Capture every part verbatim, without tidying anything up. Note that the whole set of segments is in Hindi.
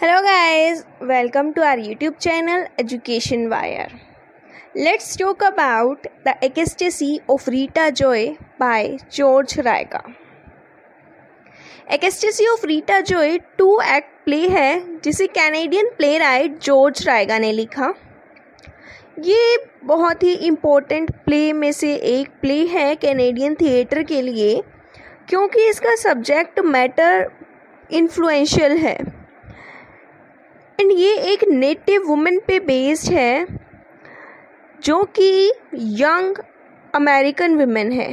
Hello guys, welcome to our YouTube channel Education Wire. Let's talk about the Ecstasy of Rita Joy by George Ryga. Ecstasy of Rita Joy two act play है जिसे Canadian playwright George Ryga ने लिखा। ये बहुत ही इम्पोर्टेंट प्ले में से एक प्ले है कैनेडियन थिएटर के लिए, क्योंकि इसका सब्जेक्ट मैटर इन्फ्लुएंशियल है एंड ये एक नेटिव वुमेन पे बेस्ड है जो कि यंग अमेरिकन वुमेन है,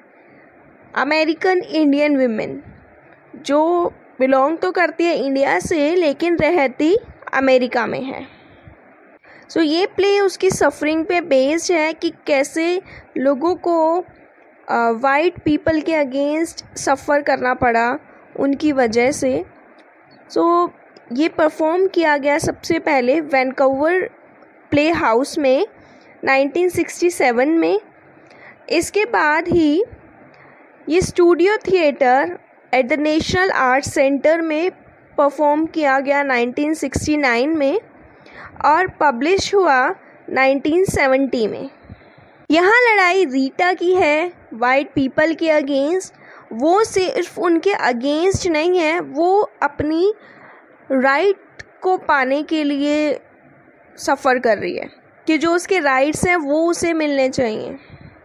अमेरिकन इंडियन वुमेन जो बिलोंग तो करती है इंडिया से लेकिन रहती अमेरिका में है। सो so, ये प्ले उसकी सफरिंग पे बेस्ड है कि कैसे लोगों को वाइट पीपल के अगेंस्ट सफ़र करना पड़ा उनकी वजह से। सो so, ये परफॉर्म किया गया सबसे पहले वैनकूवर प्ले हाउस में नाइनटीन सिक्सटी सेवन में। इसके बाद ही ये studio theatre at the national art centre में परफॉर्म किया गया नाइनटीन सिक्सटी नाइन में और पब्लिश हुआ नाइनटीन सेवेंटी में। यहाँ लड़ाई रीटा की है वाइट पीपल के अगेंस्ट। वो सिर्फ उनके अगेंस्ट नहीं है, वो अपनी राइट को पाने के लिए सफ़र कर रही है कि जो उसके राइट्स हैं वो उसे मिलने चाहिए।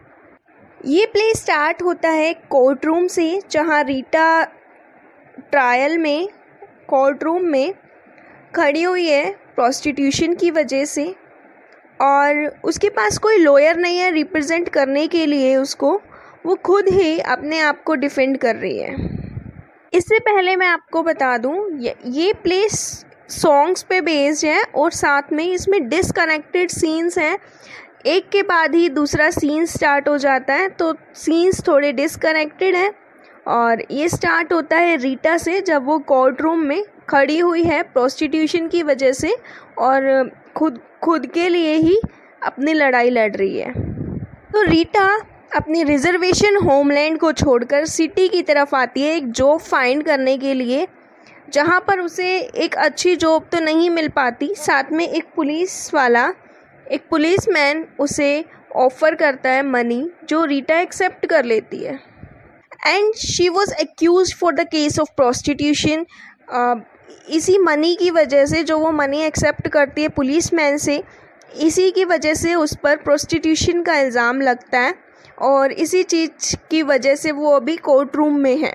ये प्ले स्टार्ट होता है कोर्ट रूम से, जहाँ रीटा ट्रायल में कोर्ट रूम में खड़ी हुई है प्रोस्टिट्यूशन की वजह से और उसके पास कोई लॉयर नहीं है रिप्रेजेंट करने के लिए उसको, वो खुद ही अपने आप को डिफेंड कर रही है। इससे पहले मैं आपको बता दूं ये, ये प्ले सॉन्ग्स पे बेस्ड है और साथ में इसमें डिसकनेक्टेड सीन्स हैं। एक के बाद ही दूसरा सीन स्टार्ट हो जाता है, तो सीन्स थोड़े डिसकनेक्टेड हैं। और ये स्टार्ट होता है रीटा से जब वो कोर्ट रूम में खड़ी हुई है प्रोस्टिट्यूशन की वजह से और खुद खुद के लिए ही अपनी लड़ाई लड़ रही है। तो रीटा अपनी रिजर्वेशन होमलैंड को छोड़कर सिटी की तरफ आती है एक जॉब फाइंड करने के लिए, जहाँ पर उसे एक अच्छी जॉब तो नहीं मिल पाती। साथ में एक पुलिस वाला एक पुलिसमैन उसे ऑफ़र करता है मनी, जो रीटा एक्सेप्ट कर लेती है। And she was accuse for the case of prostitution. इसी मनी की वजह से, जो वो मनी एक्सेप्ट करती है पुलिसमैन से, इसी की वजह से उस पर प्रोस्टिट्यूशन का इल्ज़ाम लगता है और इसी चीज़ की वजह से वो अभी कोर्ट रूम में है।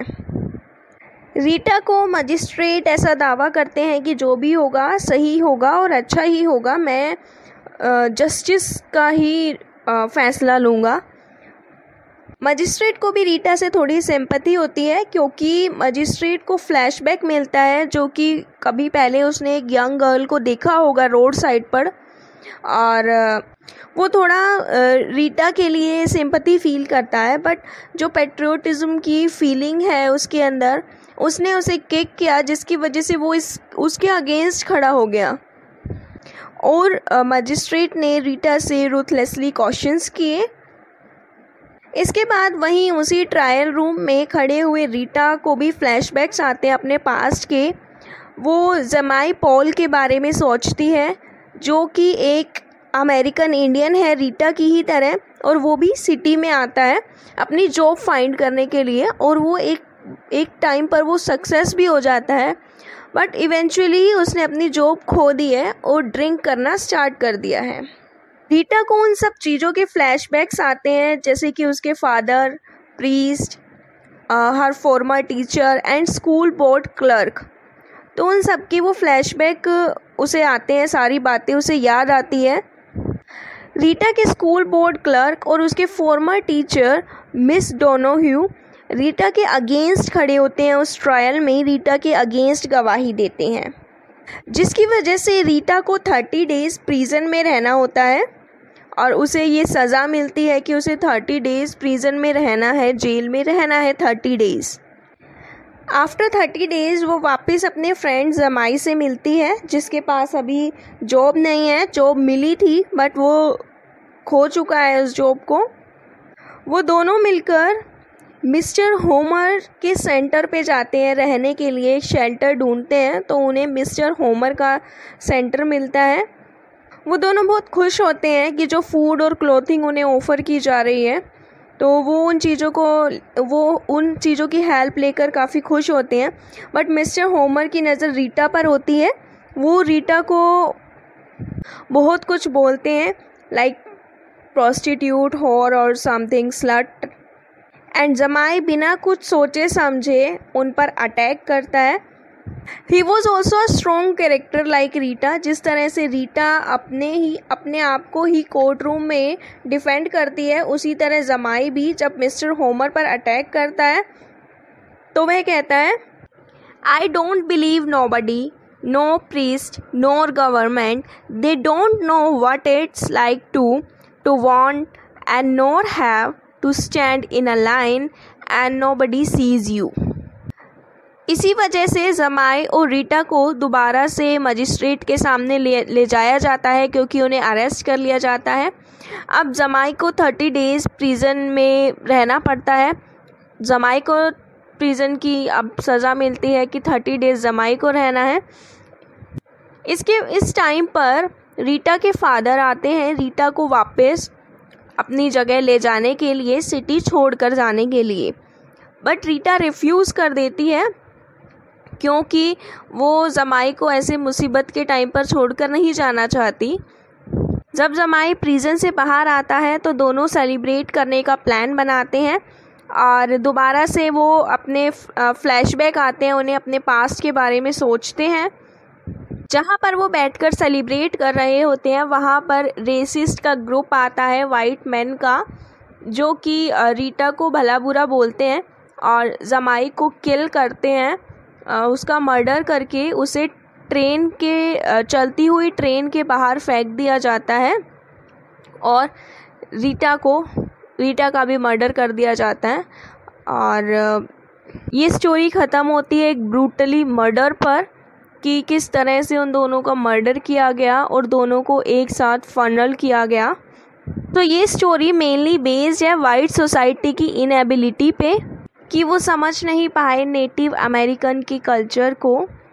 रीटा को मजिस्ट्रेट ऐसा दावा करते हैं कि जो भी होगा सही होगा और अच्छा ही होगा, मैं जस्टिस का ही फैसला लूँगा। मजिस्ट्रेट को भी रीटा से थोड़ी सिंपैथी होती है, क्योंकि मजिस्ट्रेट को फ्लैशबैक मिलता है जो कि कभी पहले उसने एक यंग गर्ल को देखा होगा रोड साइड पर, और वो थोड़ा रीटा के लिए सिंपैथी फील करता है। बट जो पेट्रियोटिज़म की फीलिंग है उसके अंदर, उसने उसे किक किया जिसकी वजह से वो इस उसके अगेंस्ट खड़ा हो गया और मजिस्ट्रेट ने रीटा से रूथलेसली क्वेश्चंस किए। इसके बाद वहीं उसी ट्रायल रूम में खड़े हुए रीटा को भी फ्लैशबैक्स आते हैं अपने पास्ट के। वो जमाई पॉल के बारे में सोचती है जो कि एक अमेरिकन इंडियन है रीटा की ही तरह, और वो भी सिटी में आता है अपनी जॉब फाइंड करने के लिए। और वो एक एक टाइम पर वो सक्सेस भी हो जाता है, बट इवेंचुअली उसने अपनी जॉब खो दी है और ड्रिंक करना स्टार्ट कर दिया है। रीटा को उन सब चीज़ों के फ्लैशबैक्स आते हैं, जैसे कि उसके फादर प्रीस्ट, हर former teacher and school board clerk. तो उन सब की वो फ्लैशबैक उसे आते हैं, सारी बातें उसे याद आती है। रीटा के स्कूल बोर्ड क्लर्क और उसके former teacher miss Donohue Rita के अगेंस्ट खड़े होते हैं उस ट्रायल में, रीटा के अगेंस्ट गवाही देते हैं, जिसकी वजह से रीटा को थर्टी डेज़ प्रिजन में रहना होता है और उसे ये सज़ा मिलती है कि उसे थर्टी डेज़ प्रिजन में रहना है, जेल में रहना है thirty days. After thirty days वो वापस अपने फ्रेंड जमाई से मिलती है, जिसके पास अभी जॉब नहीं है। जॉब मिली थी बट वो खो चुका है उस जॉब को। वो दोनों मिलकर मिस्टर होमर के सेंटर पे जाते हैं रहने के लिए, शेल्टर ढूंढते हैं, तो उन्हें मिस्टर होमर का सेंटर मिलता है। वो दोनों बहुत खुश होते हैं कि जो फूड और क्लोथिंग उन्हें ऑफ़र की जा रही है, तो वो उन चीज़ों को वो उन चीज़ों की हेल्प लेकर काफ़ी खुश होते हैं। बट मिस्टर होमर की नज़र रीटा पर होती है। वो रीटा को बहुत कुछ बोलते हैं, लाइक प्रोस्टिट्यूट, हॉर और समथिंग, स्लट। एंड जमाई बिना कुछ सोचे समझे उन पर अटैक करता है। He was also a strong character like Rita. जिस तरह से रीटा अपने ही अपने आप को ही कोर्ट रूम में डिफेंड करती है, उसी तरह जमाई भी जब मिस्टर होमर पर अटैक करता है तो वह कहता है, I don't believe nobody, no priest nor government, they don't know what it's like to to want and nor have to stand in a line and nobody sees you. इसी वजह से जमाई और रीटा को दोबारा से मजिस्ट्रेट के सामने ले ले जाया जाता है, क्योंकि उन्हें अरेस्ट कर लिया जाता है। अब जमाई को थर्टी डेज़ प्रिजन में रहना पड़ता है। जमाई को प्रिजन की अब सज़ा मिलती है कि थर्टी डेज़ जमाई को रहना है। इसके इस टाइम पर रीटा के फादर आते हैं रीटा को वापस अपनी जगह ले जाने के लिए, सिटी छोड़कर जाने के लिए। बट रीटा रिफ्यूज़ कर देती है, क्योंकि वो जमाई को ऐसे मुसीबत के टाइम पर छोड़कर नहीं जाना चाहती। जब जमाई प्रिजन से बाहर आता है तो दोनों सेलिब्रेट करने का प्लान बनाते हैं और दोबारा से वो अपने फ्लैशबैक आते हैं, उन्हें अपने पास्ट के बारे में सोचते हैं। जहाँ पर वो बैठकर सेलिब्रेट कर रहे होते हैं वहाँ पर रेसिस्ट का ग्रुप आता है, वाइट मैन का, जो कि रीटा को भला बुरा बोलते हैं और जमाई को किल करते हैं। उसका मर्डर करके उसे ट्रेन के चलती हुई ट्रेन के बाहर फेंक दिया जाता है और रीटा को रीटा का भी मर्डर कर दिया जाता है। और ये स्टोरी ख़त्म होती है एक ब्रूटली मर्डर पर, कि किस तरह से उन दोनों का मर्डर किया गया और दोनों को एक साथ फनल किया गया। तो ये स्टोरी मेनली बेस्ड है वाइट सोसाइटी की इनएबिलिटी पे, कि वो समझ नहीं पाए नेटिव अमेरिकन के कल्चर को।